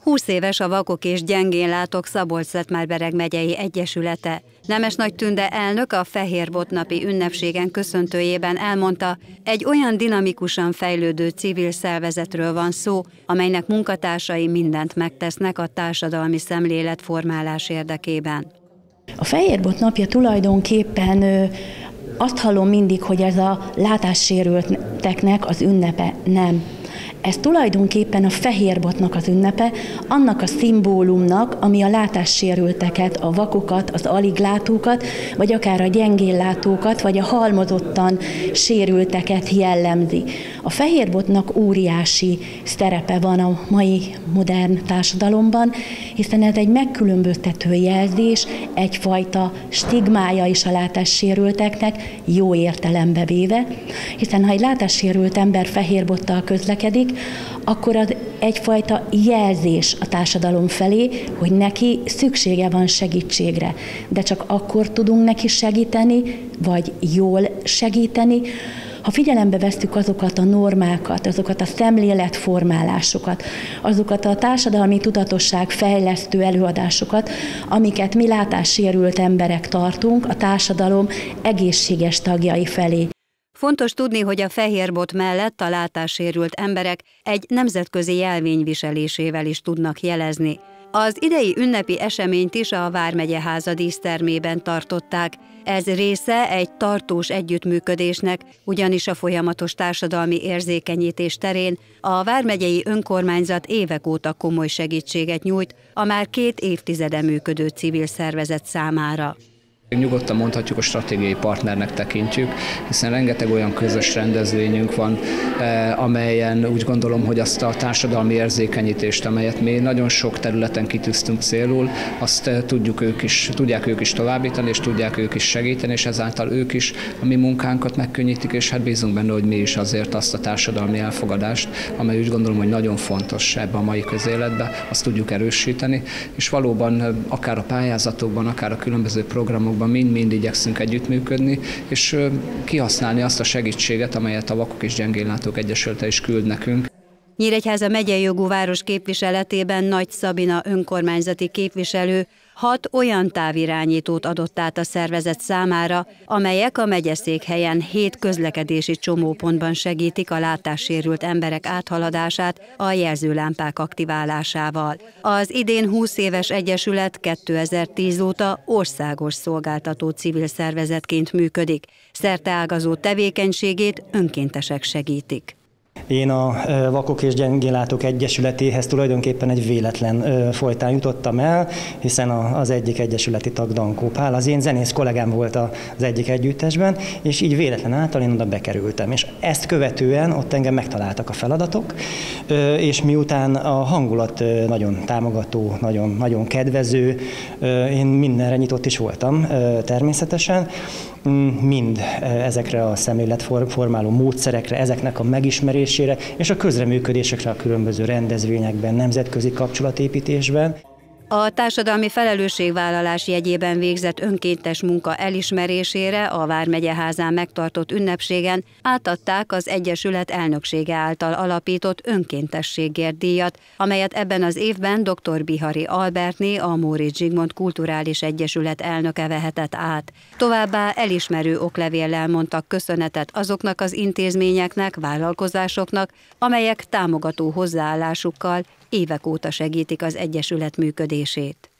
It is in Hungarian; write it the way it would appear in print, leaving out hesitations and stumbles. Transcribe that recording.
20 éves a Vakok és Gyengénlátók Szabolcs-Szatmár-Bereg megyei egyesülete. Nemes Nagy Tünde elnök a Fehérbot-napi ünnepségen köszöntőjében elmondta, egy olyan dinamikusan fejlődő civil szervezetről van szó, amelynek munkatársai mindent megtesznek a társadalmi szemléletformálás érdekében. A Fehérbot napja tulajdonképpen azt hallom mindig, hogy ez a látássérülteknek az ünnepe. Nem. Ez tulajdonképpen a Fehérbotnak az ünnepe, annak a szimbólumnak, ami a látássérülteket, a vakokat, az aliglátókat, vagy akár a gyengéllátókat, vagy a halmozottan sérülteket jellemzi. A Fehérbotnak óriási szerepe van a mai modern társadalomban, hiszen ez egy megkülönböztető jelzés, egyfajta stigmája is a látássérülteknek, jó értelembe véve, hiszen ha egy látássérült ember fehérbottal közlekedik, akkor az egyfajta jelzés a társadalom felé, hogy neki szüksége van segítségre. De csak akkor tudunk neki segíteni, vagy jól segíteni, ha figyelembe vesszük azokat a normákat, azokat a szemléletformálásokat, azokat a társadalmi tudatosság fejlesztő előadásokat, amiket mi látássérült emberek tartunk a társadalom egészséges tagjai felé. Fontos tudni, hogy a Fehérbot mellett a látássérült emberek egy nemzetközi jelvény viselésével is tudnak jelezni. Az idei ünnepi eseményt is a Vármegyeháza dísztermében tartották. Ez része egy tartós együttműködésnek, ugyanis a folyamatos társadalmi érzékenyítés terén a vármegyei önkormányzat évek óta komoly segítséget nyújt a már 2 évtizede működő civil szervezet számára. Nyugodtan mondhatjuk, a stratégiai partnernek tekintjük, hiszen rengeteg olyan közös rendezvényünk van, amelyen úgy gondolom, hogy azt a társadalmi érzékenyítést, amelyet mi nagyon sok területen kitűztünk célul, azt tudják ők is továbbítani, és tudják ők is segíteni, és ezáltal ők is a mi munkánkat megkönnyítik, és hát bízunk benne, hogy mi is azért azt a társadalmi elfogadást, amely úgy gondolom, hogy nagyon fontos ebbe a mai közéletbe, azt tudjuk erősíteni, és valóban akár a pályázatokban, akár a különböző programokban mind-mind igyekszünk együttműködni, és kihasználni azt a segítséget, amelyet a Vakok és Gyengénlátók Egyesülete is küld nekünk. Nyíregyháza megyei jogú város képviseletében Nagy Szabina önkormányzati képviselő 6 olyan távirányítót adott át a szervezet számára, amelyek a megyeszékhelyen 7 közlekedési csomópontban segítik a látássérült emberek áthaladását a jelzőlámpák aktiválásával. Az idén 20 éves egyesület 2010 óta országos szolgáltató civil szervezetként működik. Szerteágazó tevékenységét önkéntesek segítik. Én a Vakok és Gyengénlátók Egyesületéhez tulajdonképpen egy véletlen folytán jutottam el, hiszen az egyik egyesületi tag Dankó Pál, az én zenész kollégám volt az egyik együttesben, és így véletlen által én oda bekerültem. És ezt követően ott engem megtaláltak a feladatok, és miután a hangulat nagyon támogató, nagyon kedvező, én mindenre nyitott is voltam természetesen, mind ezekre a szemléletformáló módszerekre, ezeknek a megismerésére és a közreműködésekre a különböző rendezvényekben, nemzetközi kapcsolatépítésben. A társadalmi felelősségvállalás jegyében végzett önkéntes munka elismerésére a Vármegyeházán megtartott ünnepségen átadták az Egyesület elnöksége által alapított önkéntességért díjat, amelyet ebben az évben dr. Bihari Albertné, a Móricz Zsigmond Kulturális Egyesület elnöke vehetett át. Továbbá elismerő oklevéllel mondtak köszönetet azoknak az intézményeknek, vállalkozásoknak, amelyek támogató hozzáállásukkal évek óta segítik az egyesület működését.